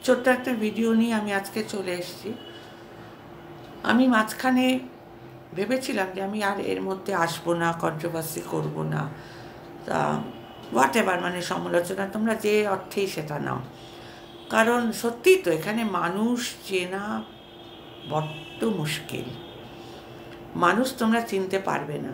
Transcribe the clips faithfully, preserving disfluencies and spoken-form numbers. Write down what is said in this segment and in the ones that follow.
ছোট্ট একটা ভিডিও নিয়ে আমি আজকে চলে এসেছি। আমি মাঝখানে ভেবেছিলাম যে আমি আর এর মধ্যে আসবো না, কন্ট্রোভার্সি করব না, তা হোয়াট এভার, মানে সমালোচনা তোমরা যে অর্থেই সেটা নাও। কারণ সত্যিই তো এখানে মানুষ চেনা বড্ড মুশকিল। মানুষ তোমরা চিনতে পারবে না।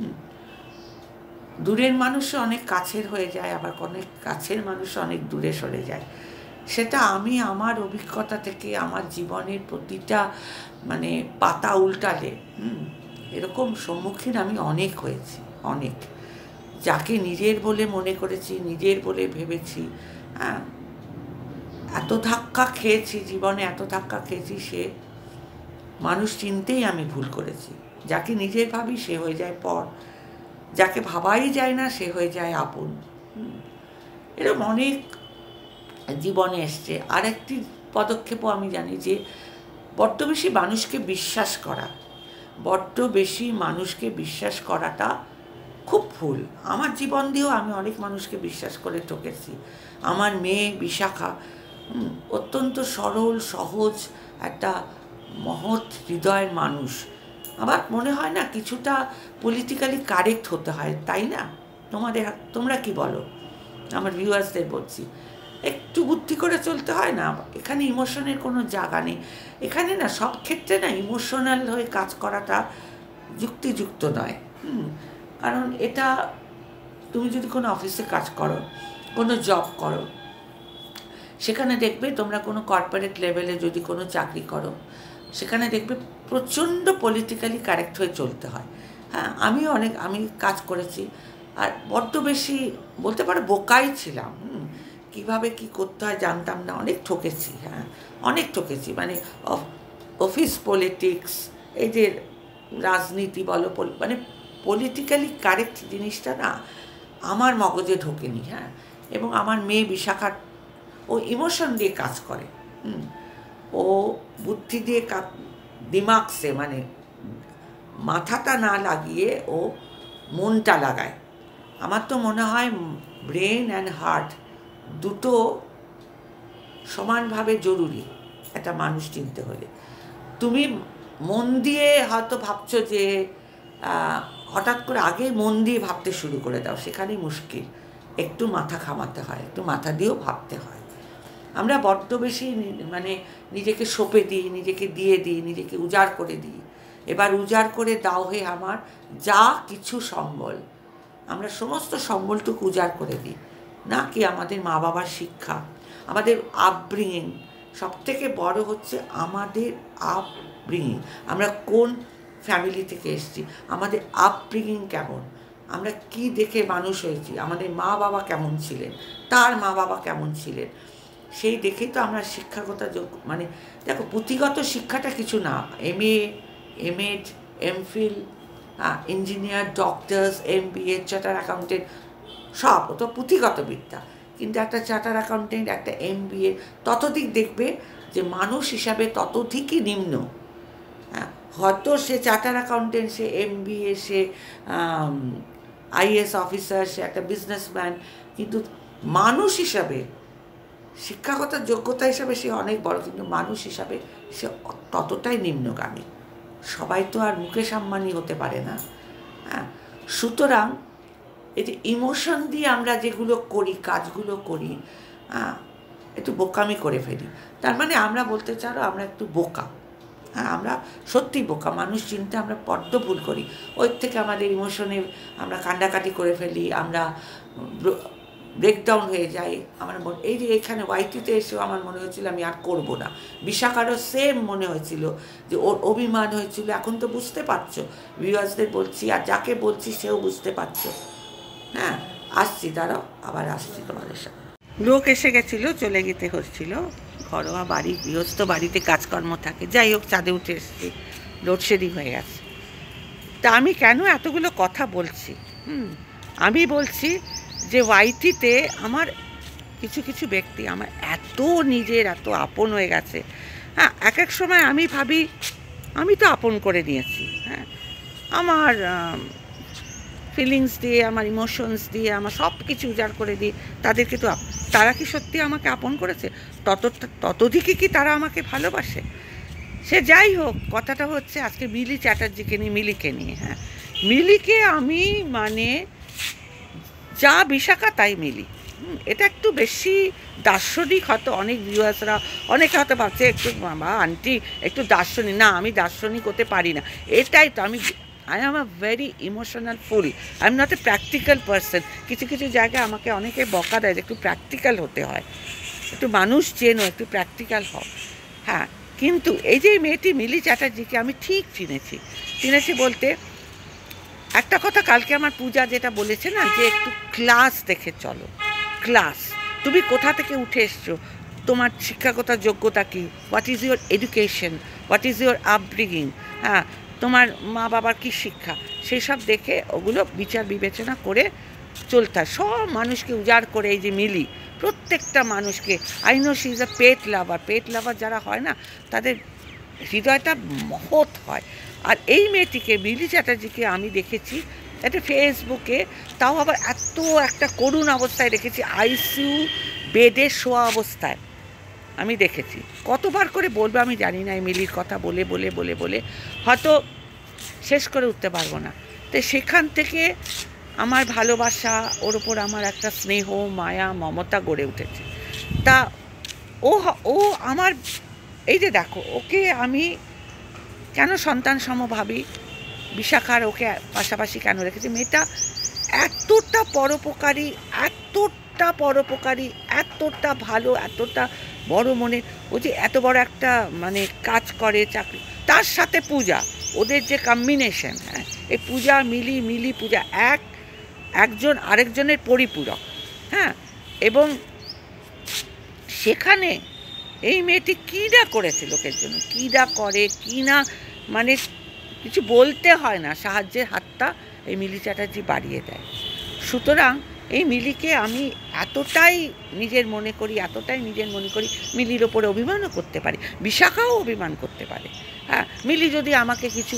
দূরের মানুষও অনেক কাছের হয়ে যায়, আবার অনেক কাছের মানুষ অনেক দূরে সরে যায়। সেটা আমি আমার অভিজ্ঞতা থেকে, আমার জীবনের প্রতিটা মানে পাতা উল্টালে হুম এরকম সম্মুখীন আমি অনেক হয়েছি, অনেক। যাকে নিজের বলে মনে করেছি, নিজের বলে ভেবেছি, হ্যাঁ, এত ধাক্কা খেয়েছি জীবনে, এত ধাক্কা খেয়েছি, সে মানুষ চিনতেই আমি ভুল করেছি। যাকে নিজের ভাবি সে হয়ে যায় পর, যাকে ভাবাই যায় না সে হয়ে যায় আপন। এরকম অনেক জীবনে এসছে। আরেকটি পদক্ষেপও আমি জানি যে বড্ড বেশি মানুষকে বিশ্বাস করা, বড্ড বেশি মানুষকে বিশ্বাস করাটা খুব ভুল। আমার জীবন দিয়েও আমি অনেক মানুষকে বিশ্বাস করে ঠকেছি। আমার মেয়ে বিশাখা অত্যন্ত সরল সহজ একটা মহৎ হৃদয়ের মানুষ। আমার মনে হয় না কিছুটা পলিটিক্যালি কারেক্ট হতে হয়, তাই না? তোমাদের তোমরা কি বলো? আমার ভিউয়ার্সদের বলছি, একটু বুদ্ধি করে চলতে হয় না? এখানে ইমোশনের কোনো জায়গা নেই। এখানে না সব ক্ষেত্রে না ইমোশনাল হয়ে কাজ করাটা যুক্তিযুক্ত নয়। হুম কারণ এটা তুমি যদি কোনো অফিসে কাজ করো, কোনো জব করো, সেখানে দেখবে তোমরা কোনো কর্পোরেট লেভেলে যদি কোনো চাকরি করো, সেখানে দেখবে প্রচণ্ড পলিটিক্যালি কারেক্ট হয়ে চলতে হয়। হ্যাঁ, আমিও অনেক আমি কাজ করেছি, আর বড্ড বেশি বলতে পারো বোকাই ছিলাম। হুম কীভাবে কী করতে হয় জানতাম না, অনেক ঠকেছি। হ্যাঁ, অনেক ঠকেছি। মানে অফিস পলিটিক্স, এই যে রাজনীতি বলো, মানে পলিটিক্যালি কারেক্ট জিনিসটা না আমার মগজে ঢোকেনি। হ্যাঁ, এবং আমার মেয়ে বিশাখার ও ইমোশন দিয়ে কাজ করে। হুম ও বুদ্ধি দিয়ে দিমাগসে, মানে মাথাটা না লাগিয়ে ও মনটা লাগায়। আমার তো মনে হয় ব্রেন অ্যান্ড হার্ট দুটো সমানভাবে জরুরি একটা মানুষ চিনতে হলে। তুমি মন দিয়ে হয়তো ভাবছো যে হঠাৎ করে আগে মন দিয়ে ভাবতে শুরু করে দাও, সেখানেই মুশকিল। একটু মাথা ঘামাতে হয়, একটু মাথা দিয়েও ভাবতে হয়। আমরা বড্ড বেশি মানে নিজেকে সঁপে দিই, নিজেকে দিয়ে দিই, নিজেকে উজাড় করে দিই। এবার উজাড় করে দাও হে আমার যা কিছু সম্বল, আমরা সমস্ত সম্বলটুকু উজাড় করে দিই। না কি আমাদের মা বাবার শিক্ষা, আমাদের আপব্রিঙিং, সব থেকে বড় হচ্ছে আমাদের আপব্রিঙিং। আমরা কোন ফ্যামিলি থেকে এসেছি, আমাদের আপব্রিঙিং কেমন, আমরা কি দেখে মানুষ হয়েছি, আমাদের মা বাবা কেমন ছিলেন, তার মা বাবা কেমন ছিলেন, সেই দেখেই তো আমরা শিক্ষাগত যোগ্য। মানে দেখো, পুঁথিগত শিক্ষাটা কিছু না, M A M Ed M Phil, engineer, doctors, M B A, charter accountant, সব তো পুঁথিগত বিদ্যা। কিন্তু একটা চার্টার অ্যাকাউন্টেন্ট, একটা এম বি এ, ততদিক দেখবে যে মানুষ হিসাবে ততধিকই নিম্ন। হ্যাঁ, হয়তো সে চার্টার অ্যাকাউন্টেন্ট, সে এম বি এ, সে আই এ এস অফিসার, সে একটা বিজনেসম্যান, কিন্তু মানুষ হিসাবে, শিক্ষাগত যোগ্যতা হিসাবে সে অনেক বড়, কিন্তু মানুষ হিসাবে সে ততটাই নিম্নগামী। সবাই তো আর মুকেশ আম্বানি হতে পারে না। হ্যাঁ, সুতরাং এই যে ইমোশন দিয়ে আমরা যেগুলো করি, কাজগুলো করি, হ্যাঁ, একটু বোকামি করে ফেলি। তার মানে আমরা বলতে চাও আমরা একটু বোকা। হ্যাঁ, আমরা সত্যি বোকা, মানুষ চিনতে আমরা বড্ড ভুল করি। ওই থেকে আমাদের ইমোশনে আমরা কান্ডাকাটি করে ফেলি, আমরা ব্রেকডাউন হয়ে যাই। আমার মনে এই যে এখানে ওয়াইটিতে এসেও আমার মনে হয়েছিল আমি আর করবো না। বিশাখারও সেম মনে হয়েছিল, যে ওর অভিমান হয়েছিল। এখন তো বুঝতে পারছো, ভিউয়ার্সদের বলছি আর যাকে বলছি সেও বুঝতে পারছো। হ্যাঁ, আসছি, দাঁড়াও, আবার আসছি তোমাদের সাথে। লোক এসে গেছিলো, চলে যেতে হচ্ছিল। ঘরোয়া বাড়ি, গৃহস্থ বাড়িতে কাজকর্ম থাকে। যাই হোক, ছাদে উঠে এসেছি, লোডশেডিং হয়ে গেছে। তা আমি কেন এতগুলো কথা বলছি? হুম আমি বলছি যে ওয়াইটিতে আমার কিছু কিছু ব্যক্তি আমার এত নিজের, এত আপন হয়ে গেছে। হ্যাঁ, এক এক সময় আমি ভাবি আমি তো আপন করে নিয়েছি। হ্যাঁ, আমার ফিলিংস দিয়ে, আমার ইমোশনস দিয়ে, আমার সব কিছু উজাড় করে দিই, তাদেরকে তো তারা কি সত্যি আমাকে আপন করেছে? তত ততদিকে কি তারা আমাকে ভালোবাসে? সে যাই হোক, কথাটা হচ্ছে আজকে মিলি চ্যাটার্জিকে নিয়ে, মিলিকে নিয়ে। হ্যাঁ, মিলিকে আমি মানে যা বিশাখা তাই মিলি। এটা একটু বেশি দার্শনিক, হয়তো অনেক ভিউয়ার্সরা অনেকে হয়তো ভাবছে একটু বাবা আন্টি একটু দার্শনিক। না, আমি দার্শনিক হতে পারি না, এটাই তো আমি। I am a very emotional fool, I am not a practical person. কিছু কিছু জায়গায় আমাকে অনেকে বকা দেয় যে একটু প্র্যাকটিক্যাল হতে হয়, একটু মানুষ চেনো, একটু প্র্যাকটিক্যাল হও। হ্যাঁ, কিন্তু এই যে মেয়েটি মিলি চ্যাটার্জিকে আমি ঠিক চিনেছি। চিনেছি বলতে একটা কথা, কালকে আমার পূজা যেটা বলেছে না, যে একটু ক্লাস দেখে চলো। ক্লাস, তুমি কোথা থেকে উঠে এসছো, তোমার শিক্ষাগত যোগ্যতা কী, what is your education, what is your upbringing, হ্যাঁ, তোমার মা বাবার কী শিক্ষা, সেই সব দেখে ওগুলো বিচার বিবেচনা করে চলতে হয়। সব মানুষকে উজাড় করে এই যে মিলি প্রত্যেকটা মানুষকে, I know she is a pet lover. Pet lover যারা হয় না, তাদের হৃদয়টা মহৎ হয়। আর এই মেয়েটিকে, মিলি চ্যাটার্জিকে আমি দেখেছি একটা ফেসবুকে, তাও আবার এত একটা করুণ অবস্থায় দেখেছি, আইসিইউ বেডে শোয়া অবস্থায় আমি দেখেছি। কতবার করে বলবো আমি জানি না, এই মিলির কথা বলে বলে বলে বলে হয়তো শেষ করে উঠতে পারবো না। তো সেখান থেকে আমার ভালোবাসা, ওর ওপর আমার একটা স্নেহ, মায়া, মমতা গড়ে উঠেছে। তা ও ও আমার, এই যে দেখো, ওকে আমি কেন সন্তান সম ভাবি, বিশাখার ওকে পাশাপাশি কেন রেখেছি? মেয়েটা এতটা পরোপকারী, এতটা পরোপকারী, এতটা ভালো, এতটা বড় মনের। ও যে এত বড় একটা মানে কাজ করে, চাকরি, তার সাথে পূজা, ওদের যে কম্বিনেশন, হ্যাঁ, এই পূজা মিলি, মিলি পূজা, এক একজন আরেকজনের পরিপূরক। হ্যাঁ, এবং সেখানে এই মেয়েটি কী না করেছে লোকের জন্য, কী না করে, কী না, মানে কিছু বলতে হয় না, সাহায্যের হাতটা এই মিলি চ্যাটার্জি বাড়িয়ে দেয়। সুতরাং এই মিলিকে আমি এতটাই নিজের মনে করি, এতটাই নিজের মনে করি, মিলির ওপরে অভিমানও করতে পারি, বিশাখাও অভিমান করতে পারে। হ্যাঁ, মিলি যদি আমাকে কিছু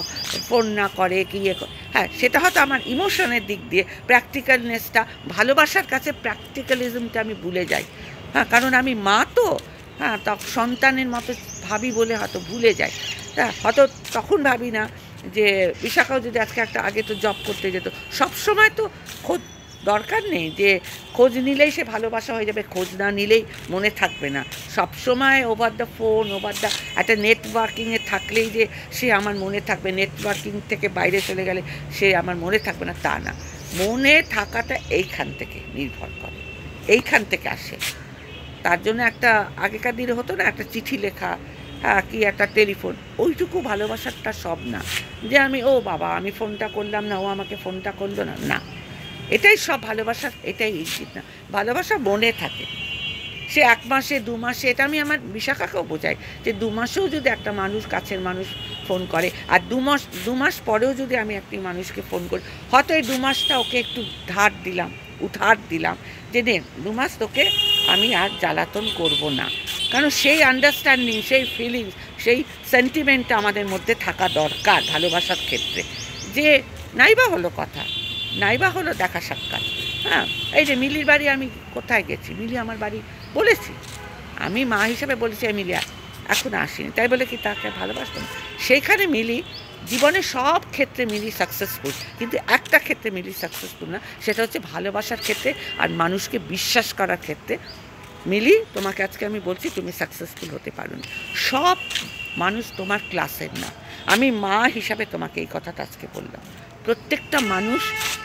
ফোন না করে, কি ইয়ে, হ্যাঁ, সেটা হয়তো আমার ইমোশনের দিক দিয়ে, প্র্যাকটিক্যালনেসটা, ভালোবাসার কাছে প্র্যাকটিক্যালিজমটা আমি ভুলে যাই। হ্যাঁ, কারণ আমি মা তো, হ্যাঁ, তখন সন্তানের মতো ভাবি বলে হয়তো ভুলে যাই। হ্যাঁ, হয়তো তখন ভাবি না যে বিশাখাও যদি আজকে একটা, আগে তো জব করতে যেত, সবসময় তো খোঁজ দরকার নেই যে খোঁজ নিলেই সে ভালোবাসা হয়ে যাবে, খোঁজ না নিলেই মনে থাকবে না। সবসময় over the phone, over the একটা নেটওয়ার্কিংয়ে থাকলেই যে সে আমার মনে থাকবে, নেটওয়ার্কিং থেকে বাইরে চলে গেলে সে আমার মনে থাকবে না, তা না। মনে থাকাটা এইখান থেকে নির্ভর করে, এইখান থেকে আসে। তার জন্য একটা, আগেকার দিনে হতো না, একটা চিঠি লেখা, হ্যাঁ, কি একটা টেলিফোন, ওইটুকু ভালোবাসাটা সব না, যে আমি ও বাবা আমি ফোনটা করলাম না, ও আমাকে ফোনটা করলো না, না, এটাই সব ভালোবাসা, এটাই উচিত না। ভালোবাসা মনে থাকে, সে এক মাসে, দু মাসে, এটা আমি আমার বিশাখাকেও বোঝাই যে দু মাসেও যদি একটা মানুষ, কাছের মানুষ ফোন করে, আর দু মাস দু মাস পরেও যদি আমি একটি মানুষকে ফোন করি, হয়তো এই দু মাসটা ওকে একটু ধার দিলাম, উধার দিলাম, যে নে দু মাস তোকে আমি আর জ্বালাতন করব না। কারণ সেই আন্ডারস্ট্যান্ডিং, সেই ফিলিংস, সেই সেন্টিমেন্টটা আমাদের মধ্যে থাকা দরকার ভালোবাসার ক্ষেত্রে। যে নাইবা হলো কথা, নাইবা হলো দেখা সাক্ষাৎ। হ্যাঁ, এই যে মিলির বাড়ি আমি কোথায় গেছি, মিলি আমার বাড়ি বলেছি, আমি মা হিসাবে বলেছি মিলি এখন আসিনি, তাই বলে কি তাকে ভালোবাসবো না? সেইখানে মিলি জীবনের সব ক্ষেত্রে মিলি সাকসেসফুল, কিন্তু একটা ক্ষেত্রে মিলি সাকসেসফুল না, সেটা হচ্ছে ভালোবাসার ক্ষেত্রে আর মানুষকে বিশ্বাস করার ক্ষেত্রে। মিলি, তোমাকে আজকে আমি বলছি তুমি সাকসেসফুল হতে পারো না, সব মানুষ তোমার ক্লাসের না। আমি মা হিসাবে তোমাকে এই কথাটা আজকে বললাম। প্রত্যেকটা মানুষ,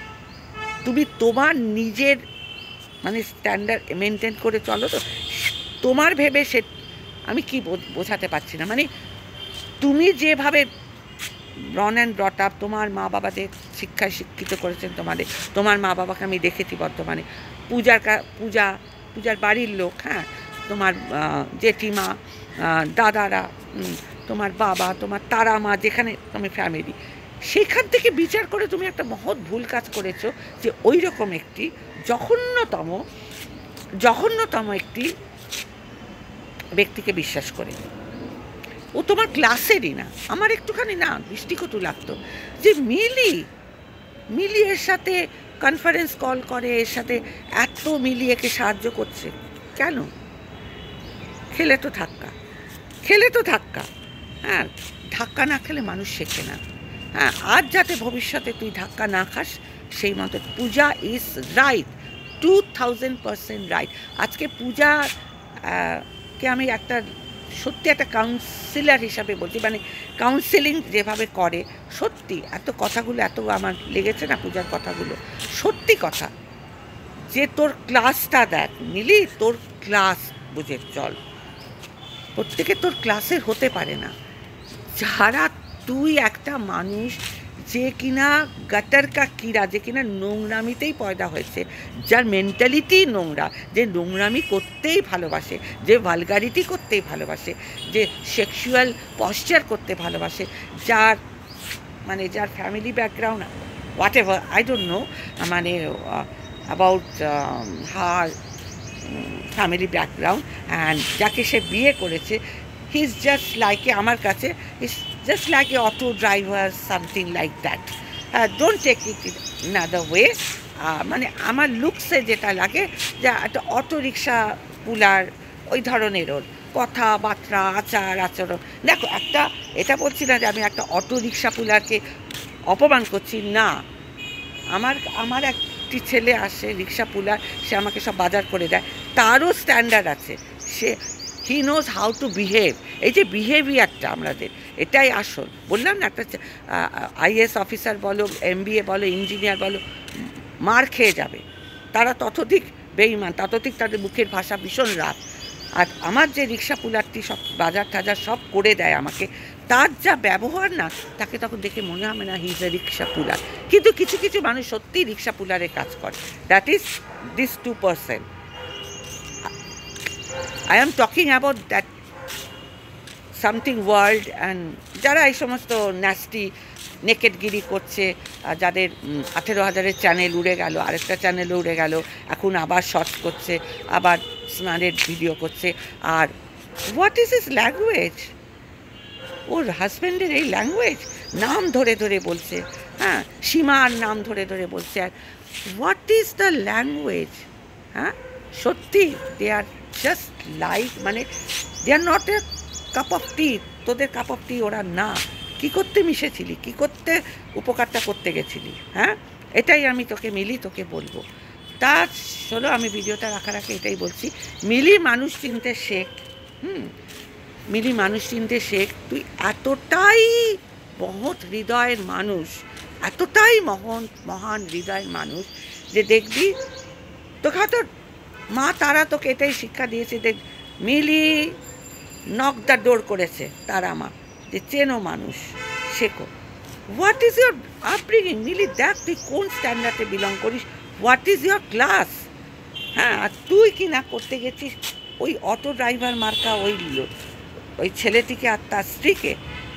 তুমি তোমার নিজের মানে স্ট্যান্ডার্ড মেনটেন করে চলো, তো তোমার ভেবে সে, আমি কি বোঝাতে পারছি না, মানে তুমি যেভাবে রন অ্যান্ড ব্রট আপ, তোমার মা বাবাদের শিক্ষায় শিক্ষিত করেছেন তোমাদের, তোমার মা বাবাকে আমি দেখেছি বর্তমানে, পূজার পূজা পূজার বাড়ির লোক, হ্যাঁ, তোমার জেঠিমা, দাদারা, তোমার বাবা, তোমার তারা মা, যেখানে তুমি ফ্যামিলি, সেখান থেকে বিচার করে তুমি একটা মহৎ ভুল কাজ করেছো, যে ওই রকম একটি জঘন্যতম জঘন্যতম একটি ব্যক্তিকে বিশ্বাস করে। ও তোমার ক্লাসেরই না। আমার একটুখানি না দৃষ্টিকটু লাগতো যে মিলি মিলি এর সাথে কনফারেন্স কল করে, এর সাথে এত মিলি একে সাহায্য করছে কেন? খেলে তো ধাক্কা, খেলে তো ধাক্কা। হ্যাঁ, ধাক্কা না খেলে মানুষ শেখে না। হ্যাঁ, আজ যাতে ভবিষ্যতে তুই ধাক্কা না খাস সেই মতো। Puja is right, two thousand percent right. আজকে পূজা কে আমি একটা সত্যি একটা কাউন্সিলার হিসাবে বলছি, মানে কাউন্সেলিং যেভাবে করে, সত্যি এত কথাগুলো এত আমার লেগেছে না পূজার কথাগুলো, সত্যি কথা। যে তোর ক্লাসটা দেখ মিলি, তোর ক্লাস বুঝে চল। প্রত্যেকে তোর ক্লাসের হতে পারে না। যারা তুই একটা মানুষ যে কিনা গাটার কা কিরা, যে কিনা নোংরামিতেই পয়দা হয়েছে, যার মেন্টালিটি নোংরা, যে নোংরামি করতেই ভালোবাসে, যে ভালগারিটি করতেই ভালোবাসে, যে সেক্সুয়াল পশ্চার করতে ভালোবাসে, যার মানে যার family background whatever I don't know, মানে about her family background, and যাকে সে বিয়ে করেছে, he is just like a, আমার কাছে is just like a auto driver, something like that. Don't take it in other way. মানে আমার লুকসে যেটা লাগে, যে একটা অটো রিক্সা পুলার ওই ধরনের ওর কথাবার্তা, আচার আচরণ। দেখো, একটা এটা বলছি না যে আমি একটা অটো রিক্সা পুলারকে অপমান করছি, না। আমার আমার একটি ছেলে আসে রিক্সা পুলার, সে আমাকে সব বাজার করে দেয়, তারও স্ট্যান্ডার্ড আছে, সে he knows how to behave. এই যে বিহেভিয়ারটা আমাদের, এটাই আসল। বললাম না, একটা আইএস অফিসার বলো, এমবিএ বলো, ইঞ্জিনিয়ার বলো, মার খেয়ে যাবে, তারা ততোধিক বেঈমান, ততোধিক তাদের মুখের ভাষা ভীষণ রাগ। আর আমার যে রিক্সা পুলারটি সব বাজার টাজার সব করে দেয় আমাকে, তার যা ব্যবহার না, তাকে তখন দেখে মনে হবে না হি ইজ এ রিক্সা পুলার। কিন্তু কিছু কিছু মানুষ সত্যিই রিক্সা পুলারের কাজ করে, that is this two percent. I am talking about that something world, and যারা এই সমস্ত ন্যাস্টি নেকেটগিরি করছে, যাদের আঠেরো হাজারের চ্যানেল উড়ে গেল, আরেকটা চ্যানেল উড়ে গেল, এখন আবার শর্টস করছে, আবার স্নানের ভিডিও করছে। আর হোয়াট ইজ ইস ল্যাঙ্গুয়েজ? ওর হাজব্যান্ডের এই ল্যাঙ্গুয়েজ, নাম ধরে ধরে বলছে, হ্যাঁ, সীমার নাম ধরে ধরে বলছে। আর হোয়াট ইজ দ্য ল্যাঙ্গুয়েজ? হ্যাঁ, সত্যি দে আর জাস্ট লাইক, মানে they are not a cup of tea. তোদের কাপ অফ টি ওরা না। কী করতে মিশেছিলি, কী করতে উপকারটা করতে গেছিলি? হ্যাঁ, এটাই আমি তোকে মিলি তোকে বলবো। তা চলো, আমি ভিডিওটা রাখার আগে এটাই বলছি, মিলি মানুষ চিনতে শেখ। হুম, মিলি মানুষ চিনতে শেখ। তুই এতটাই মহৎ হৃদয়ের মানুষ, এতটাই মহান মহান হৃদয়ের মানুষ, যে দেখবি তোকে হয়তো মা তারা তোকে এটাই শিক্ষা দিয়েছে, যে মিলি নক দ্য ডোর করেছে তারা মা, যে চেনো মানুষ, শেখো। What is your upbringing? Mili দেখ তুই কোন স্ট্যান্ডার্ডে বিলং করিস, হোয়াট ইজ ইয়োর ক্লাস। হ্যাঁ, আর তুই কি না করতে গেছিস ওই অটো ড্রাইভার মার্কা ওই ওই ছেলেটিকে আর তার স্ত্রীকে।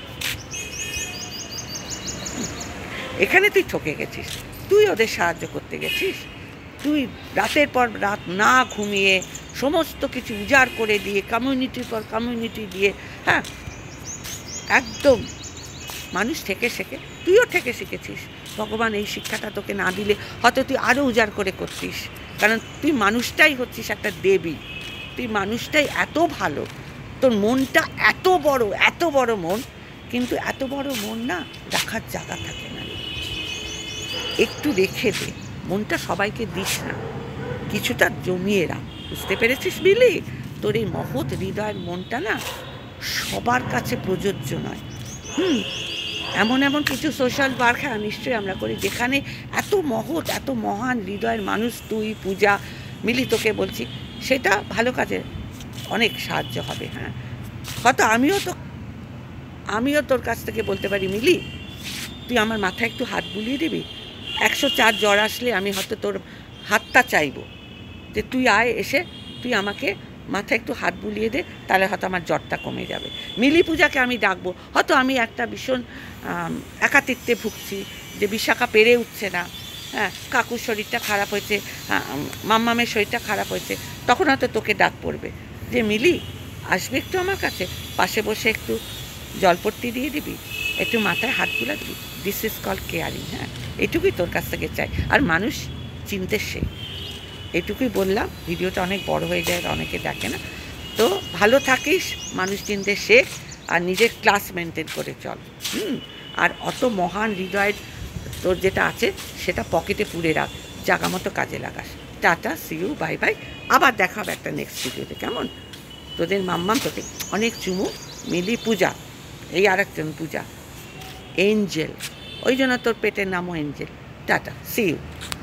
এখানে তুই ঠকে গেছিস, তুই ওদের সাহায্য করতে গেছিস। তুই রাতের পর রাত না ঘুমিয়ে সমস্ত কিছু উজাড় করে দিয়ে, কমিউনিটির পর কমিউনিটি দিয়ে, হ্যাঁ, একদম মানুষ থেকে শেখে, তুইও থেকে শিখেছিস। ভগবান এই শিক্ষাটা তোকে না দিলে হয়তো তুই আরও উজাড় করে করতিস, কারণ তুই মানুষটাই হচ্ছিস একটা দেবী। তুই মানুষটাই এত ভালো, তোর মনটা এত বড়, এত বড় মন, কিন্তু এত বড় মন না রাখার জায়গা থাকে না। একটু রেখে দে, মনটা সবাইকে দিস না, কিছুটা জমিয়ে রাখ। বুঝতে পেরেছিস মিলি? তোর এই মহৎ হৃদয়ের মনটা না সবার কাছে প্রযোজ্য নয়। হুম, এমন এমন কিছু সোশ্যাল ওয়ার্ক, হ্যাঁ নিশ্চয়ই আমরা করি, যেখানে এত মহৎ এত মহান হৃদয়ের মানুষ, তুই পূজা মিলি তোকে বলছি, সেটা ভালো কাজে অনেক সাহায্য হবে। হ্যাঁ, হয়তো আমিও তো আমিও তোর কাছ থেকে বলতে পারি, মিলি তুই আমার মাথায় একটু হাত বুলিয়ে দিবি, একশো চার জ্বর আসলে আমি হয়তো তোর হাতটা চাইবো, যে তুই আয়, এসে তুই আমাকে মাথায় একটু হাত বুলিয়ে দে, তাহলে হয়তো আমার জ্বরটা কমে যাবে। মিলি পূজাকে আমি ডাকবো, হয়তো আমি একটা ভীষণ একাতিত্বে ভুগছি, যে বিশাখা পেরে উঠছে না, হ্যাঁ, কাকুর শরীরটা খারাপ হয়েছে, মাম্মামের শরীরটা খারাপ হয়েছে, তখন হয়তো তোকে ডাক পড়বে, যে মিলি আসবে একটু আমার কাছে, পাশে বসে একটু জলপট্টি দিয়ে দিবি। একটু মাথায় হাত বুলা দিবি, দিস ইজ কল কেয়ারিং। হ্যাঁ, এটুকুই তোর কাছ থেকে চাই। আর মানুষ চিনতে শেখ, এটুকুই বললাম। ভিডিওটা অনেক বড় হয়ে যায়, অনেকে দেখে না। তো ভালো থাকিস, মানুষ চিনতে শেখ, আর নিজের ক্লাস মেনটেন করে চল। হুম আর অত মহান হৃদয়ের তোর যেটা আছে সেটা পকেটে পুরে রাখ, জাগা মতো কাজে লাগাস। Tata, see you, bye bye. আবার দেখা হবে একটা নেক্সট ভিডিওতে, কেমন? তোদের মাম্মাম তোকে অনেক চুমু। মিলি, পূজা, এই আর একজন পূজা, এঞ্জেল, ওই জন্য তোর পেটের নামও এঞ্জেল। Tata, see you.